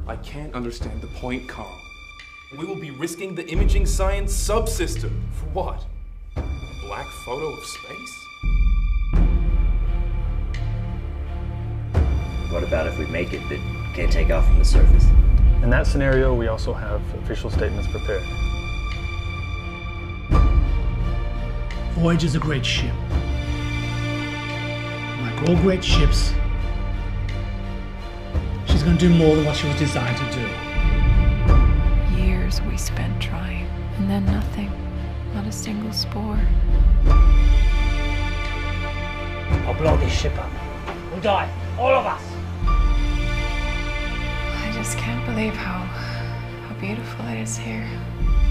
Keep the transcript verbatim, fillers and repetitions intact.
I can't understand the point, Carl. We will be risking the imaging science subsystem. For what? A black photo of space? What about if we make it but can't take off from the surface? In that scenario, we also have official statements prepared. Voyager's a great ship. Like all great ships, she's going to do more than what she was designed to do. Years we spent trying, and then nothing. Not a single spore. I'll blow this ship up. We'll die. All of us. I just can't believe how, how beautiful it is here.